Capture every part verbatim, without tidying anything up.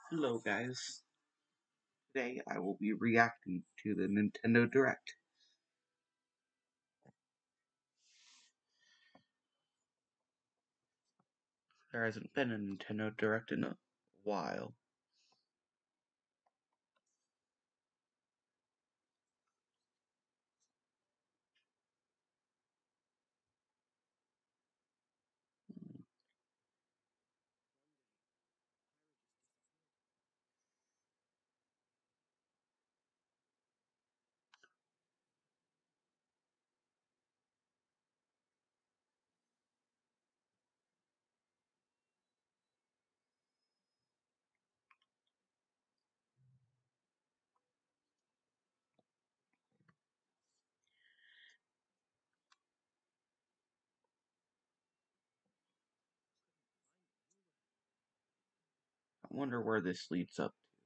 Hello guys, today I will be reacting to the Nintendo Direct. There hasn't been a Nintendo Direct in a while. I wonder where this leads up to.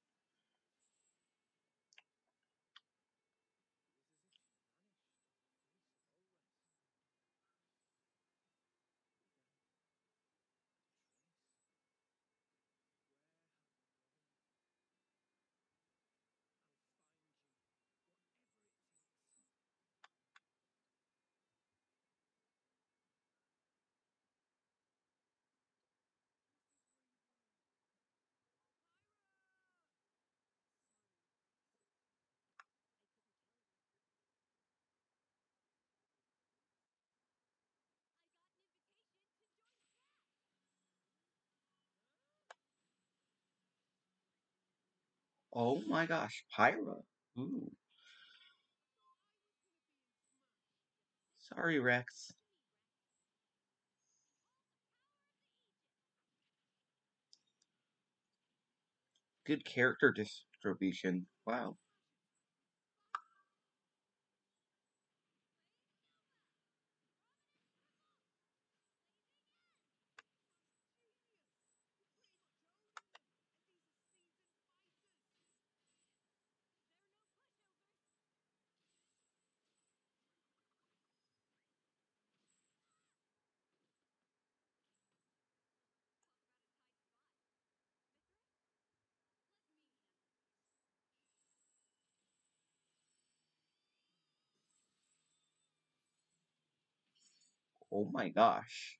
Oh my gosh, Pyra! Ooh, sorry Rex. Good character distribution. Wow. Oh my gosh.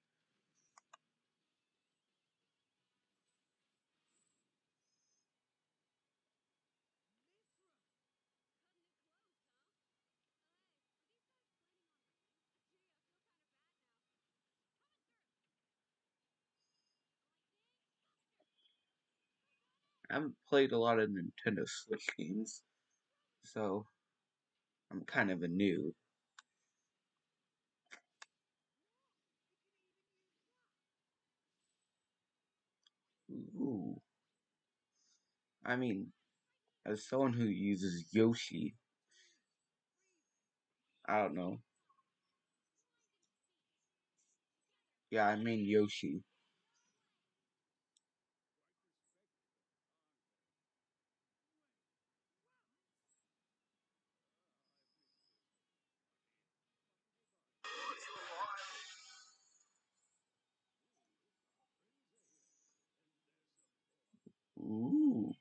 I haven't played a lot of Nintendo Switch games, so I'm kind of a noob. Ooh. I mean, as someone who uses Yoshi, I don't know. Yeah, I mean Yoshi. Ooh.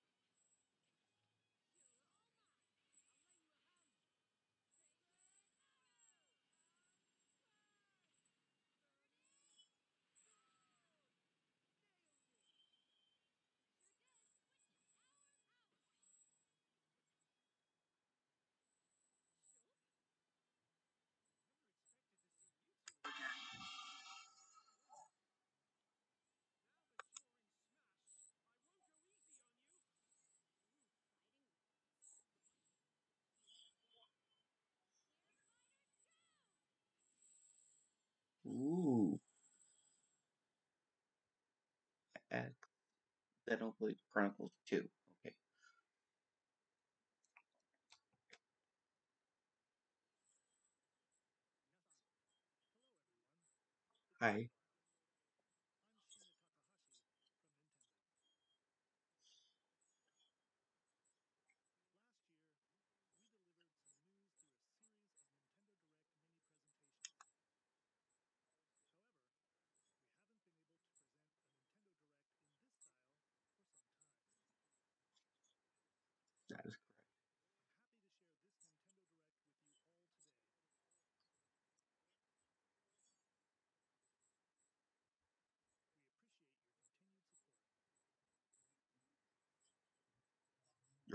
Ooh. Xenoblade Chronicles two. Okay. Hi.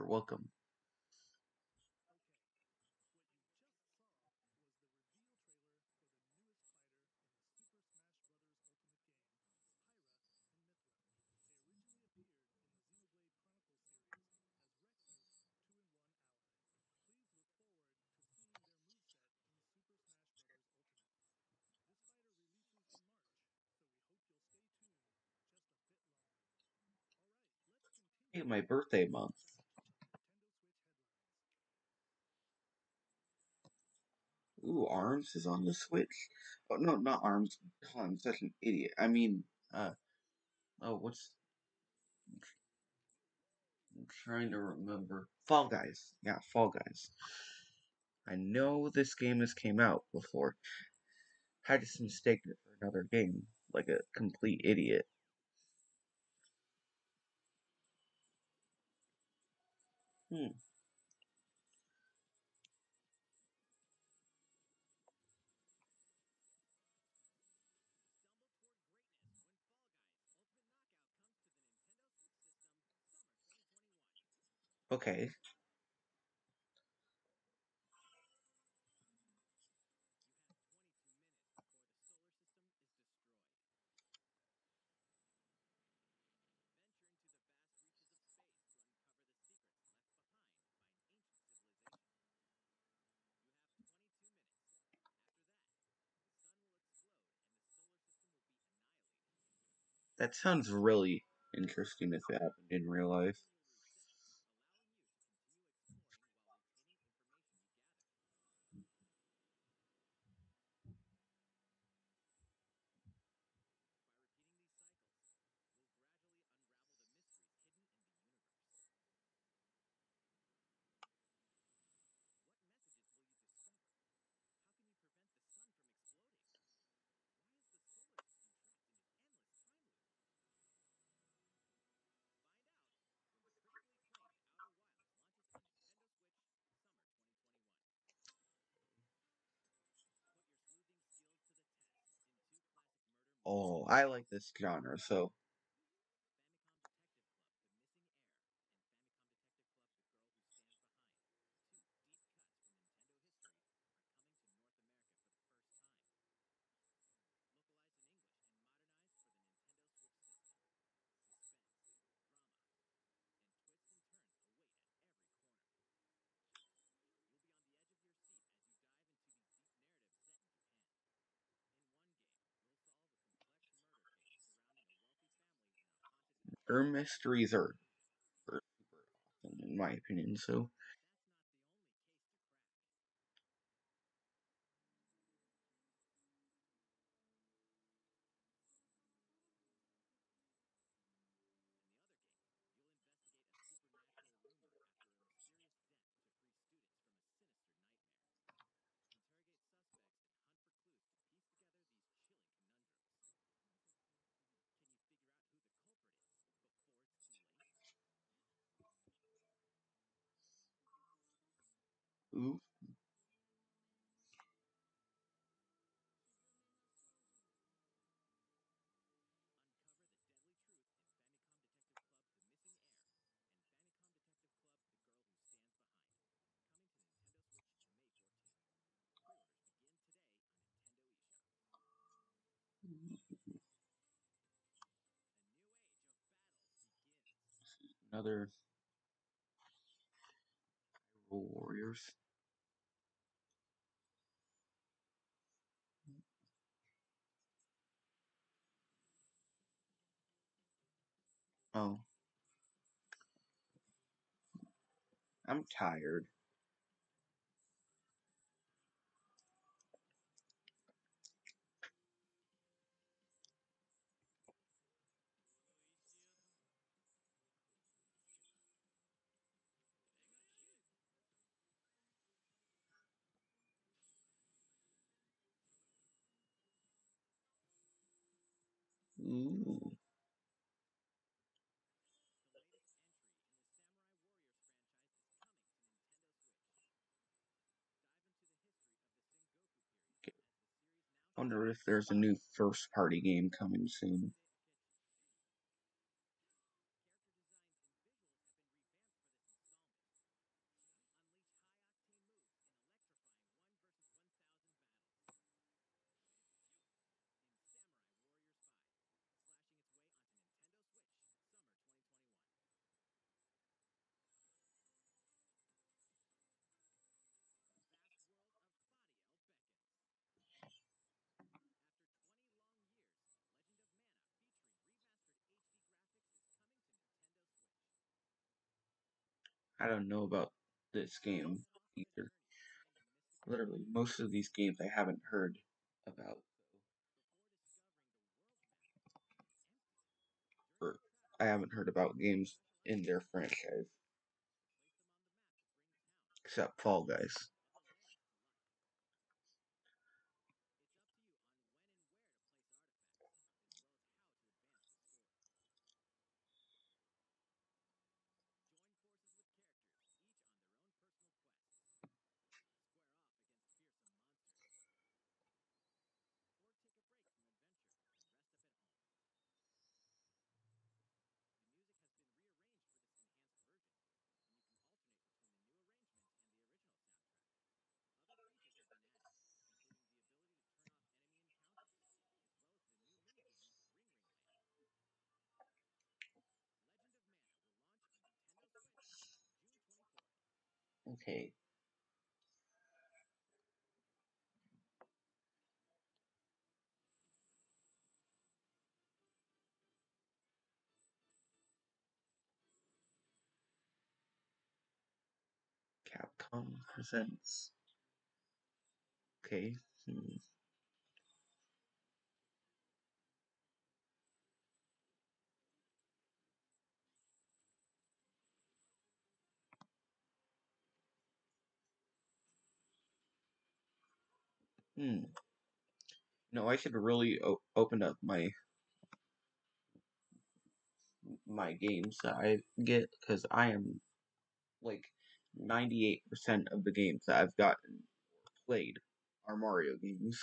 welcome. Hey, my birthday month. Ooh, Arms is on the Switch. Oh no, not Arms. Oh, I'm such an idiot. I mean, uh, oh, what's I'm trying to remember. Fall Guys. Yeah, Fall Guys. I know this game has came out before. I just mistaken it for another game, like a complete idiot. Hmm. Okay. That sounds really interesting if it happened in real life. Oh, I like this genre, so her mysteries are, are super awesome in my opinion. So, ooh, another Warriors. Oh, I'm tired. Ooh, wonder if there's a new first party game coming soon. I don't know about this game either. Literally, most of these games I haven't heard about, or I haven't heard about games in their franchise, except Fall Guys. Okay, Capcom presents. Okay, hmm. hmm. No, I should really o- open up my my games that I get because I am like ninety-eight percent of the games that I've gotten played are Mario games,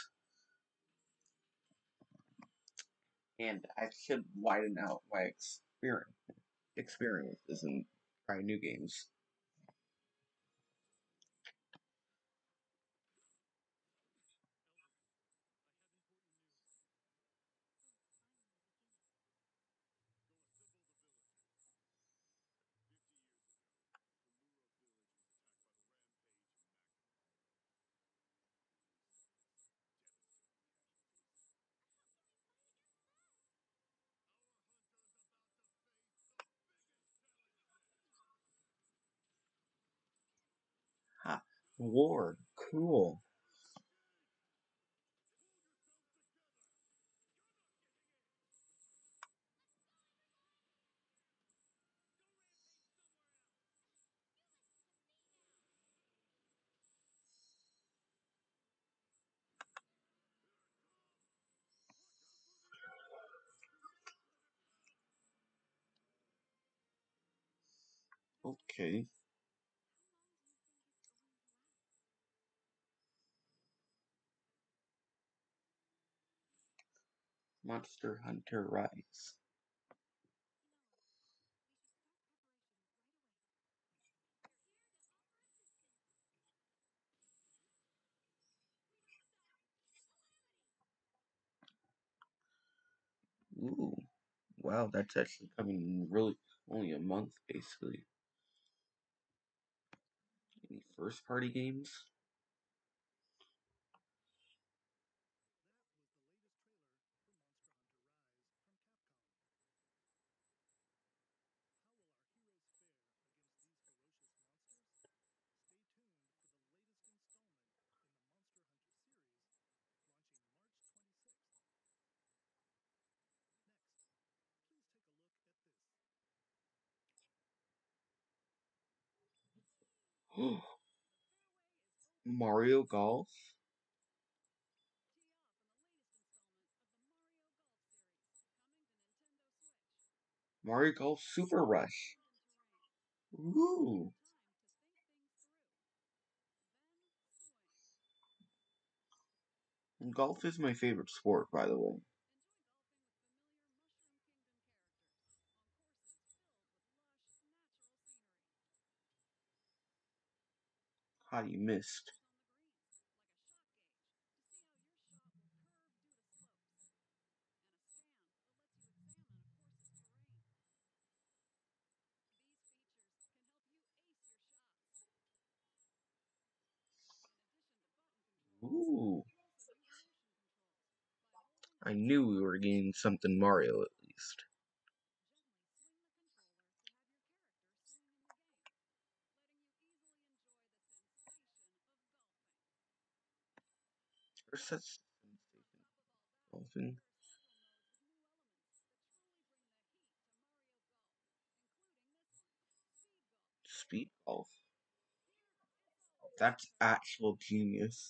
and I should widen out my experience experiences and try new games. Ha, war, cool. Okay, Monster Hunter Rise. Ooh, wow, that's actually coming in really only a month basically. Any first party games? Mario Golf? Mario Golf Super Rush. Ooh, golf is my favorite sport, by the way. How you missed? Ooh, I knew we were getting something Mario at least. such golfing. Speed golf. That's actual genius.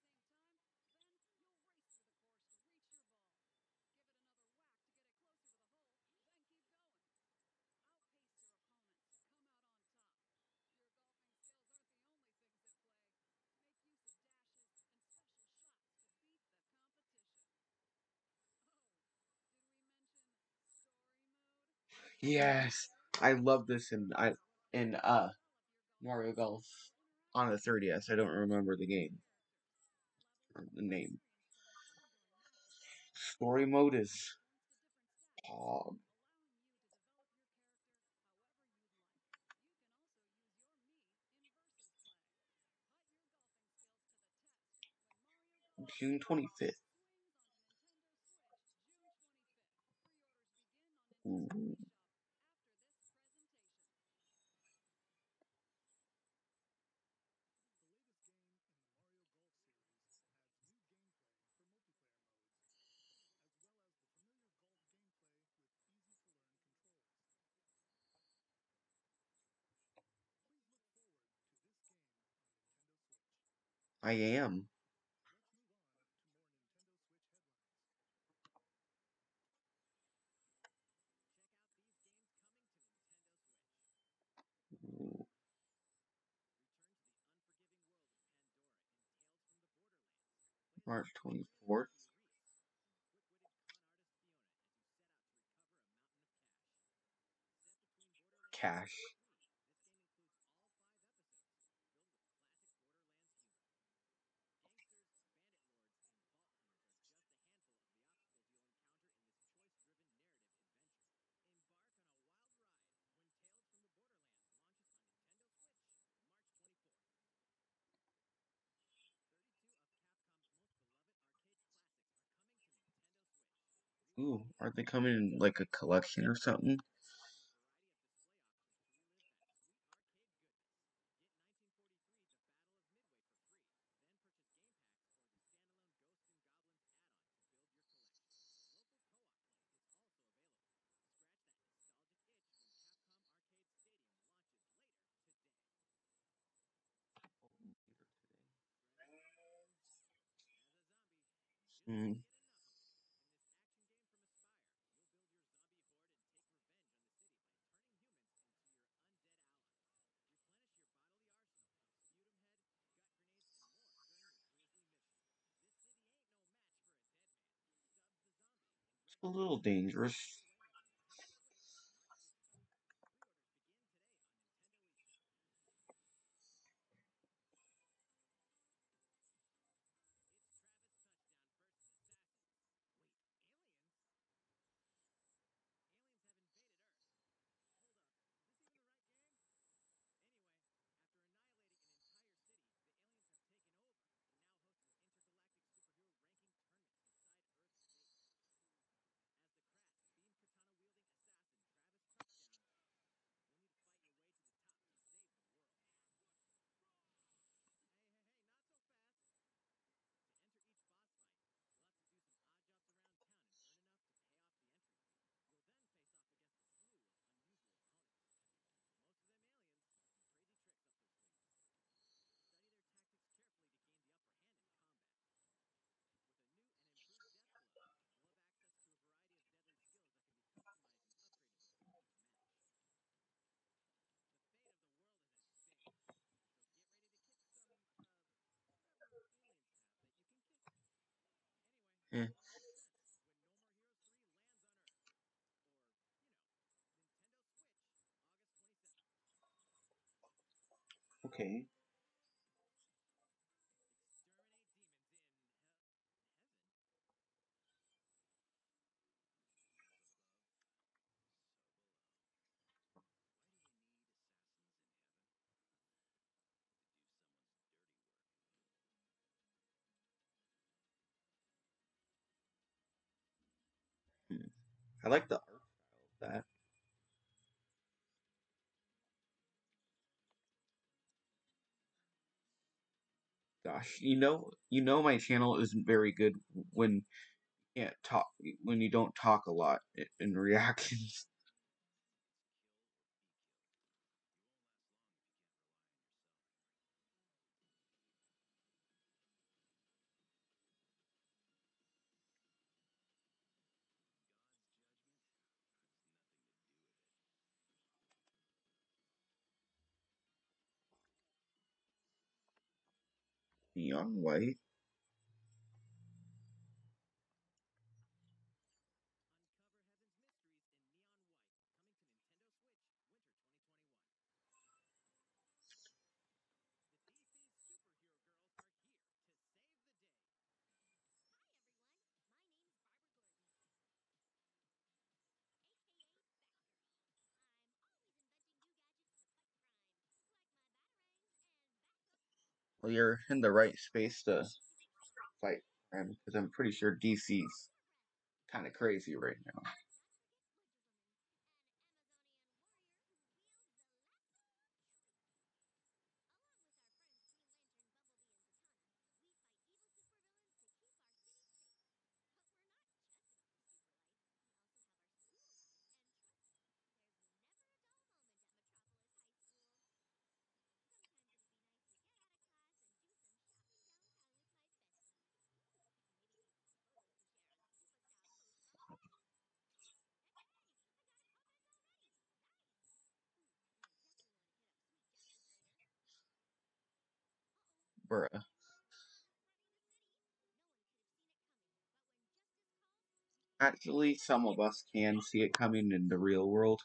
Yes, I love this in I in uh Mario Golf on the three D S. I don't remember the game or the name. Story mode is Pog. June twenty fifth. I am. March twenty fourth. Cash. Ooh, are they coming in like a collection or something? Mm. It's a little dangerous. Eh, okay. Hmm. I like the art style of that. Gosh, you know, you know, my channel isn't very good when you can't talk, when you don't talk a lot i- in reactions. Neon white. Well, you're in the right space to fight, because I'm pretty sure D C's kind of crazy right now. Bruh. Actually, some of us can see it coming in the real world.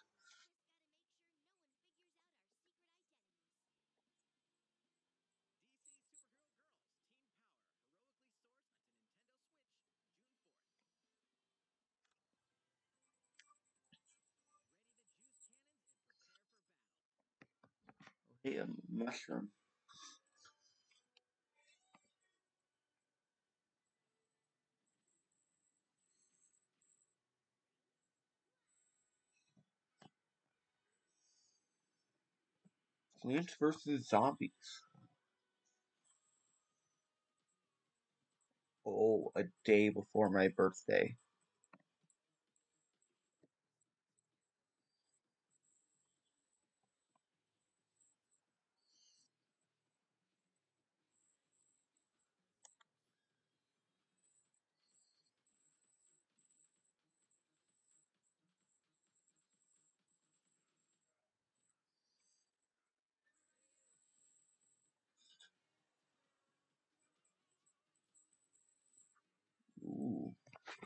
Hey, a mushroom. Plants versus Zombies. Oh, a day before my birthday. Ooh.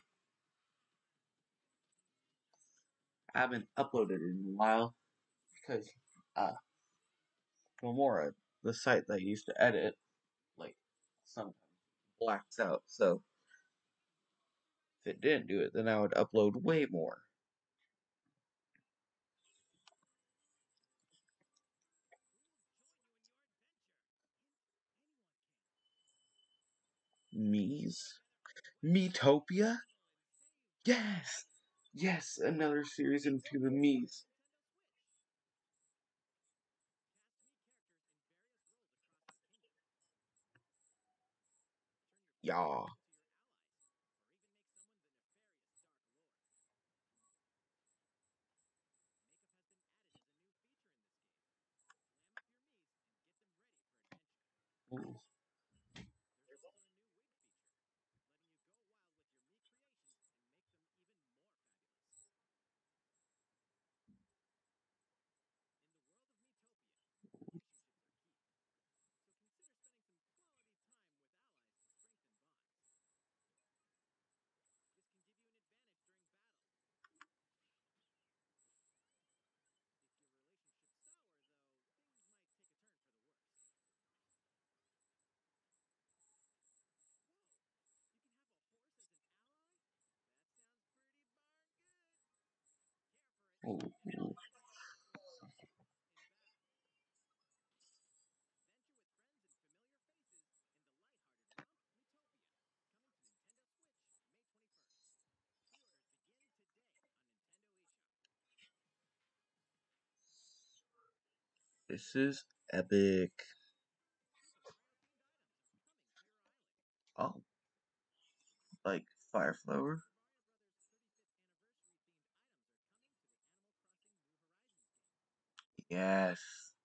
I haven't uploaded in a while because uh filmora, the site that I used to edit, like sometimes blacks out. So if it didn't do it, then I would upload way more. Me's? Metopia? Yes! Yes, another series into the Me's. Yaw. Ooh. Ooh. Ooh. This is epic. Oh, like fire flower? Yes.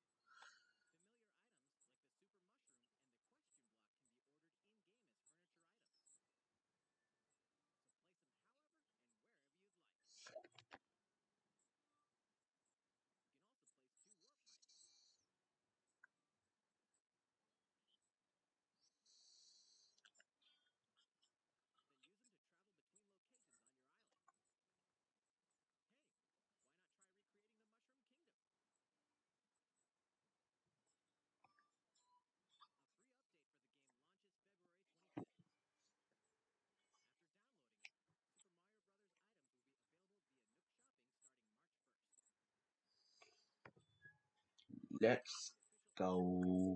Let's go.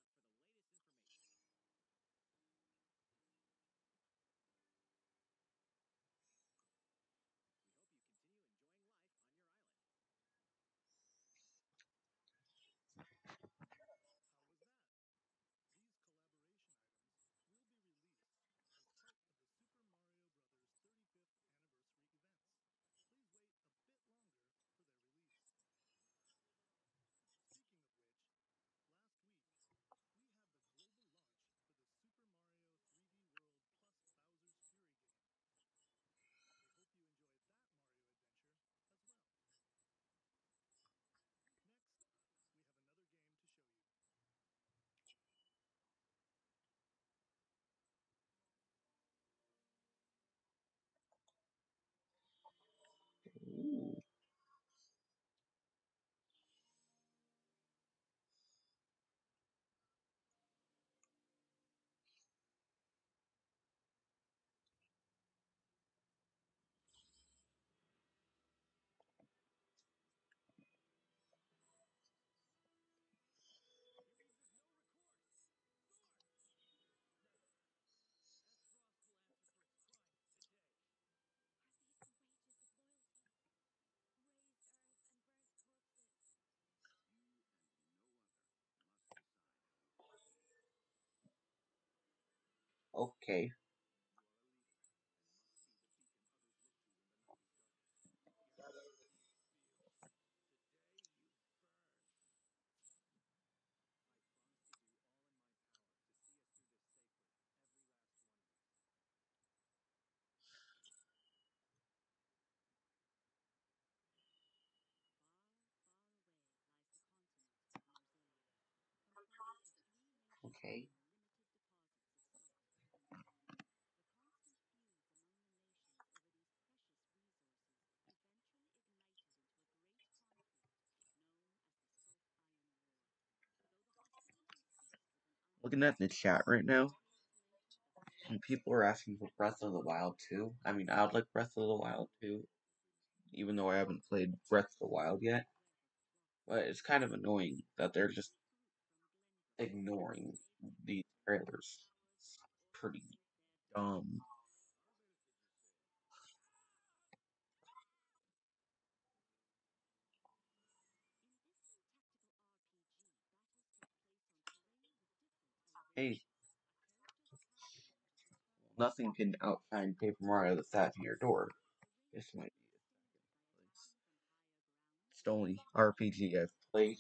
Ooh. Okay. Okay. Looking at the chat right now, and people are asking for Breath of the Wild two. I mean, I would like Breath of the Wild two, even though I haven't played Breath of the Wild yet. But it's kind of annoying that they're just ignoring these trailers. It's pretty dumb. Hey, nothing can outshine Paper Mario that's at your door. This might be a second place. It's the only R P G I've played.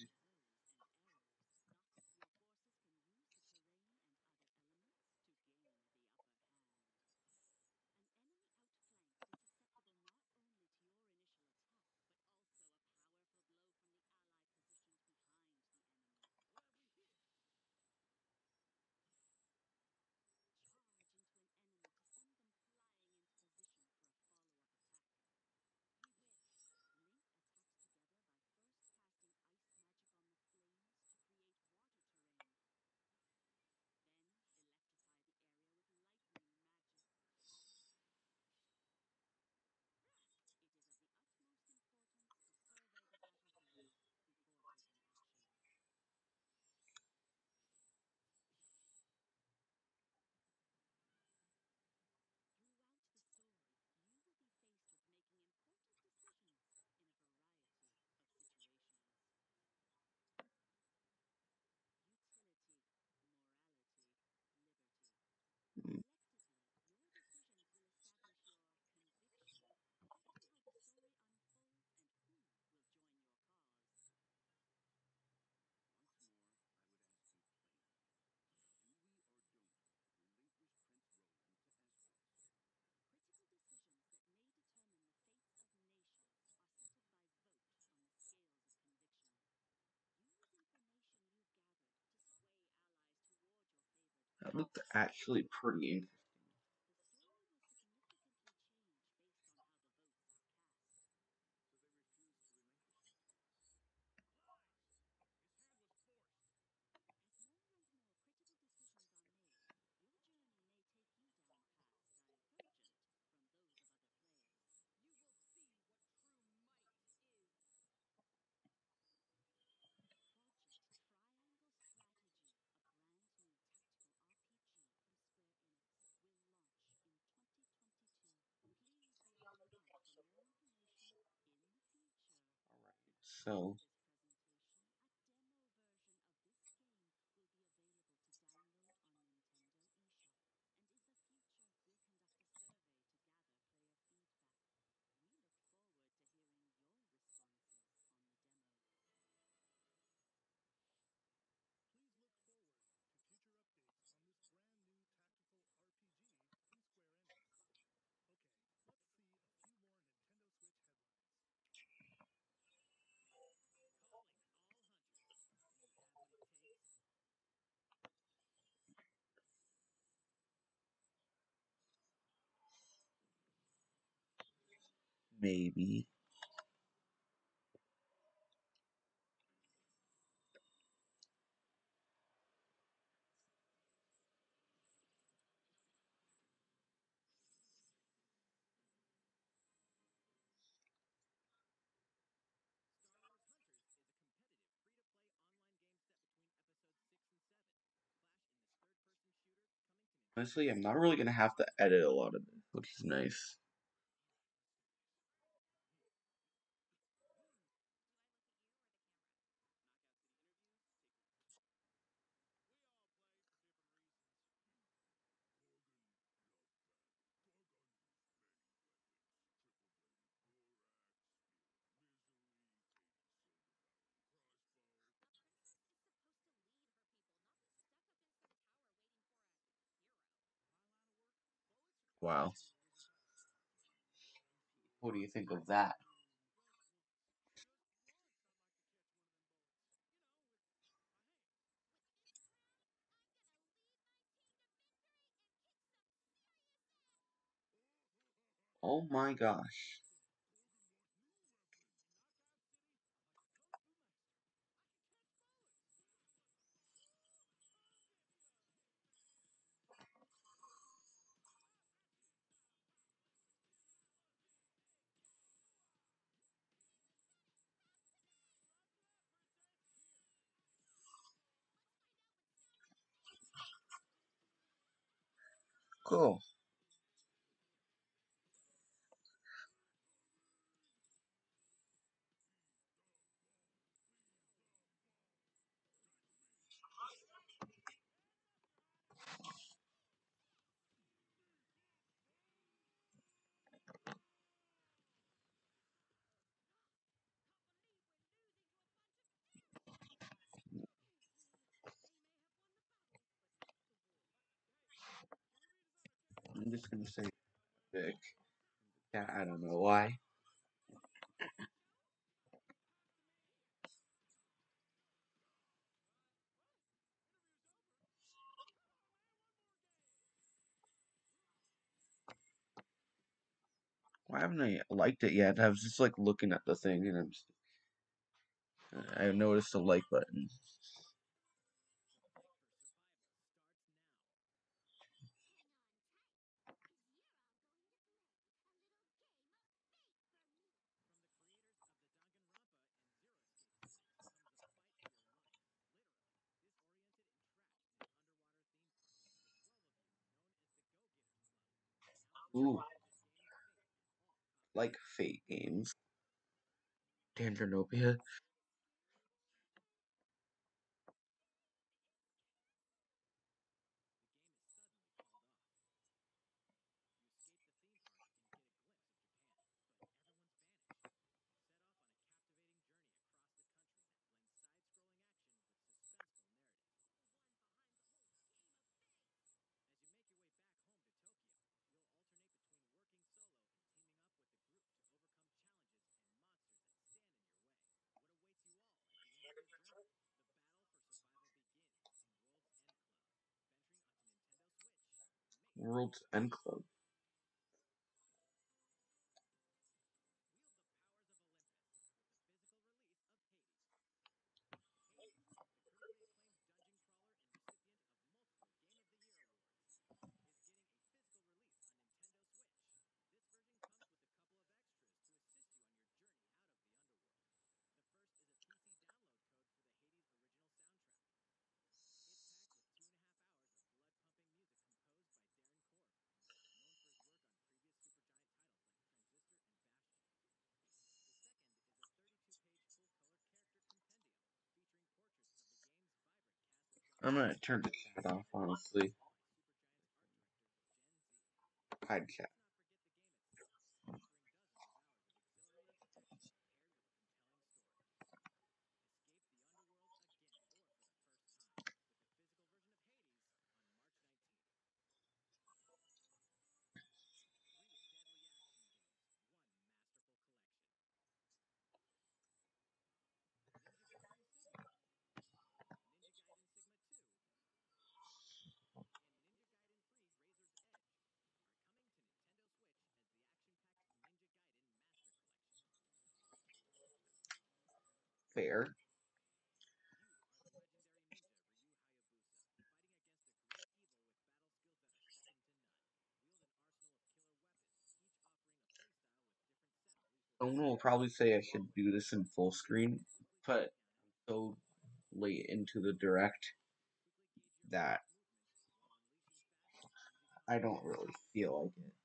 That looked actually pretty interesting. So, maybe. Honestly, I'm not really gonna have to edit a lot of this, which is nice. Wow. What do you think of that? Oh my gosh. Cool. I'm just gonna say big. Yeah, I don't know why. Why haven't I liked it yet? I was just like looking at the thing and I'm just, I noticed the like button. Ooh, like Fate games. Danganronpa. World's End Club. I'm gonna turn the chat off, honestly. Hide chat. Fair. Someone will probably say I should do this in full screen, but I'm so late into the direct that I don't really feel like it.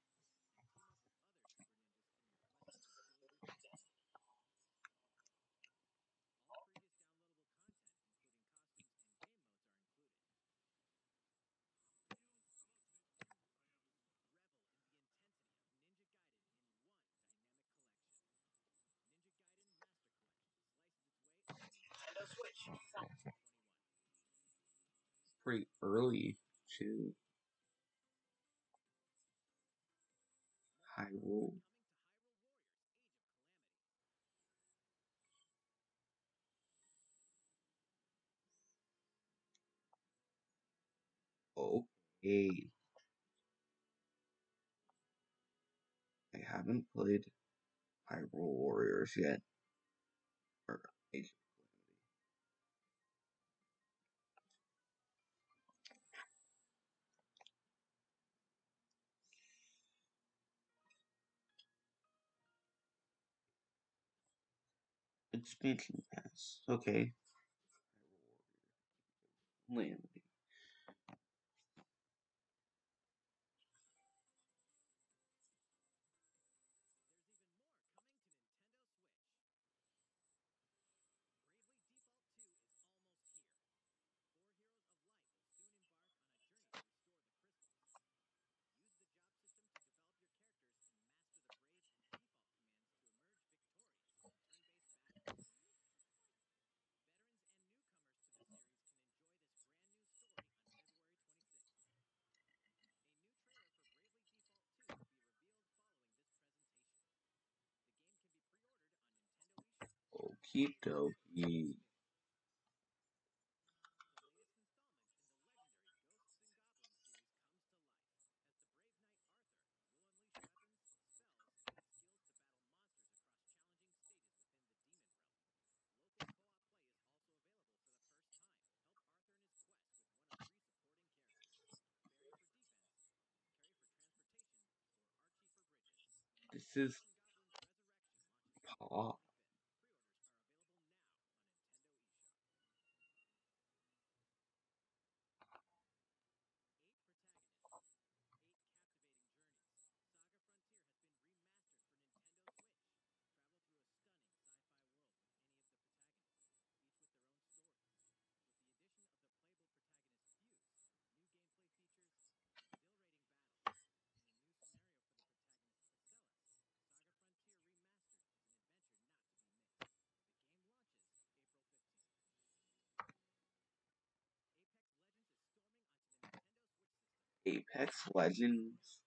Pretty early to Hyrule. Okay. I haven't played Hyrule Warriors yet. Or Age of Calamity. Expansion Pass. Okay. Calamity. Okie dokie. This is Paw. Apex Legends.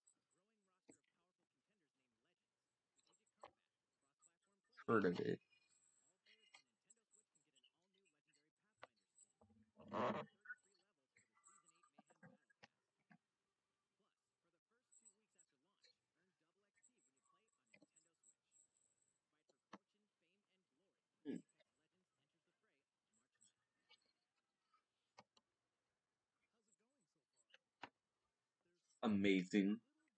Heard of it. Amazing.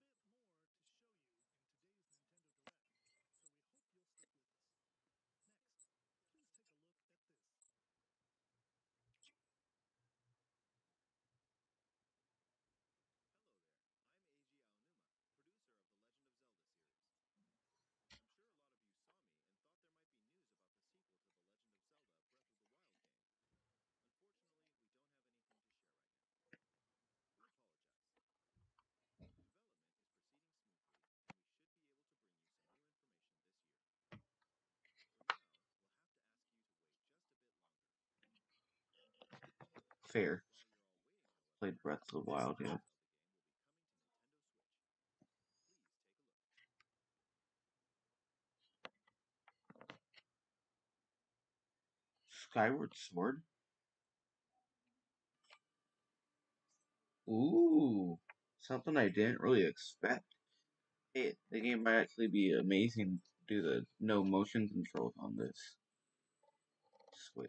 Fair. Played Breath of the Wild, yeah. Skyward Sword? Ooh, something I didn't really expect. It, the game might actually be amazing due to the no motion controls on this Switch.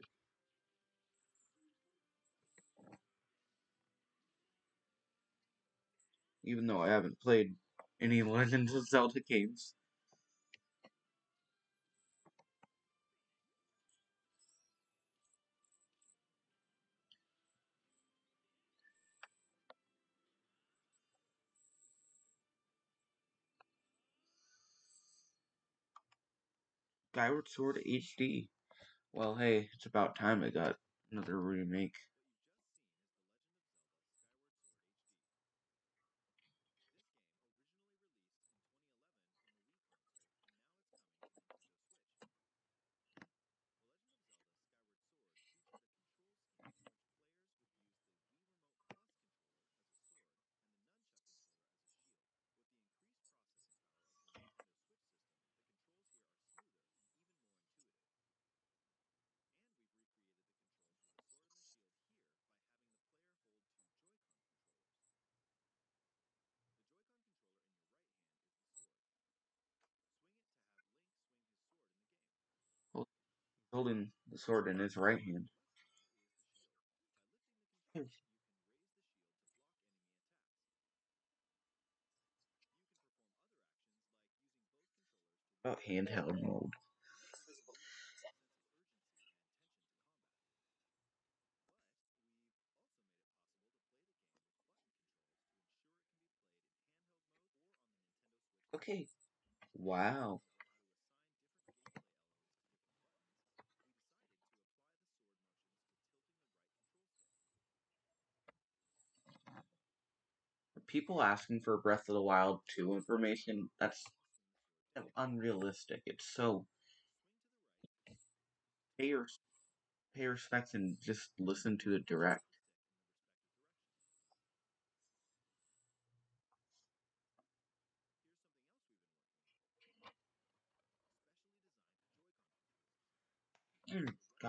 Even though I haven't played any Legends of Zelda games. Skyward Sword H D. Well, hey, it's about time I got another remake. Well, he's holding the sword in his right hand. About handheld mode. Okay. Wow. People asking for Breath of the Wild two information, that's unrealistic. It's so pay your pay respects and just listen to the direct. Mm, God,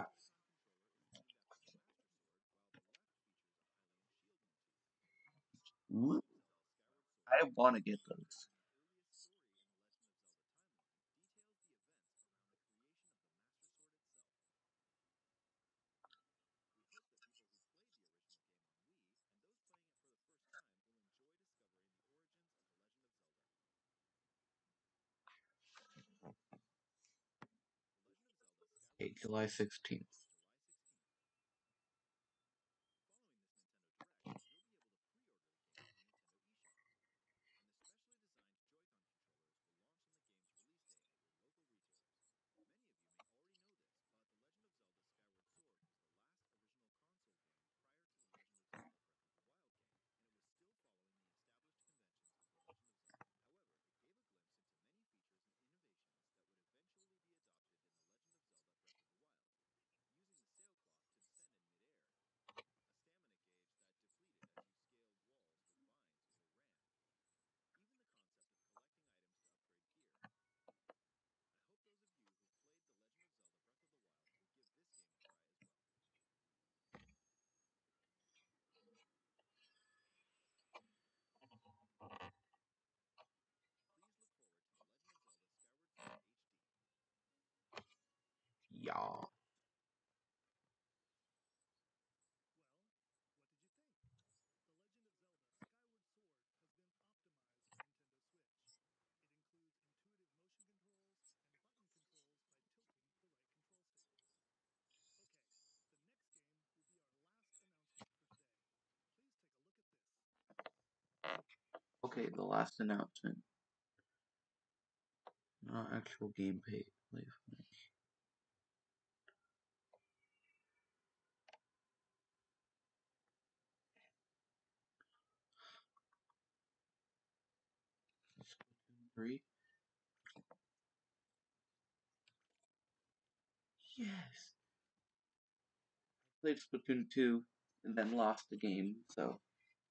ooh, I want to get those. Okay, July sixteenth. Yeah. Okay, the last announcement. Not actual gameplay. Splatoon three. Yes. Played Splatoon two and then lost the game, so.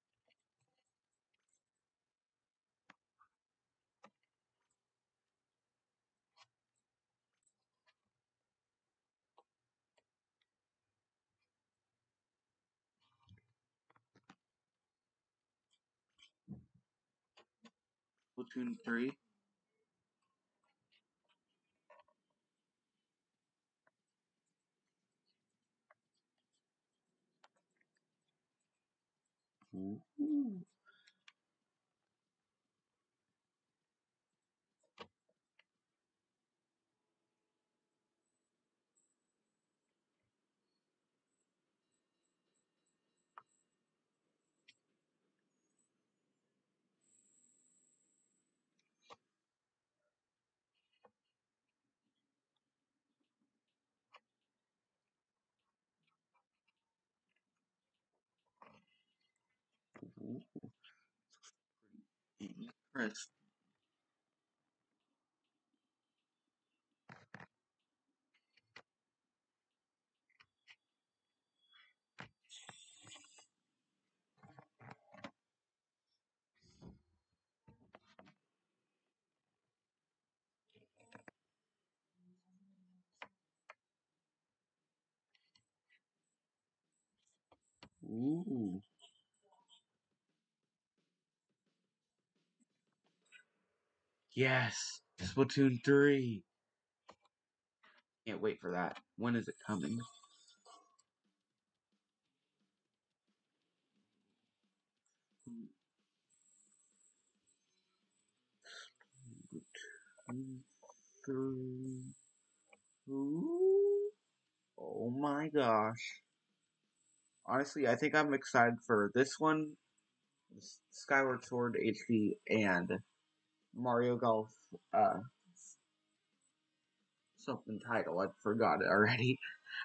Splatoon three. Ooh. Ooh. Pretty impressed. Ooh. Yes. Splatoon three. Can't wait for that. When is it coming? Splatoon three. Ooh. Oh my gosh. Honestly, I think I'm excited for this one, Skyward Sword H D, and Mario Golf, uh, something title. I forgot it already.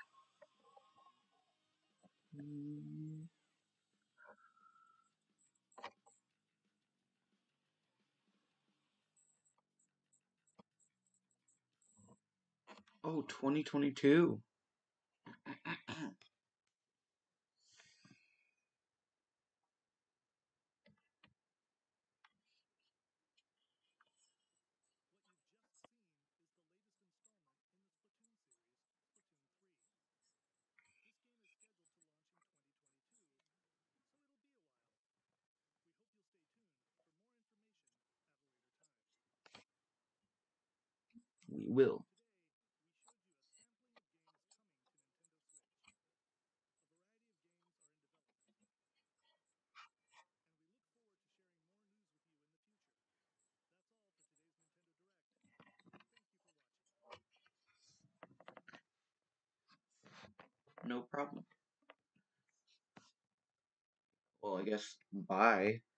Oh, twenty twenty-two. We will. No problem. Well, I guess bye.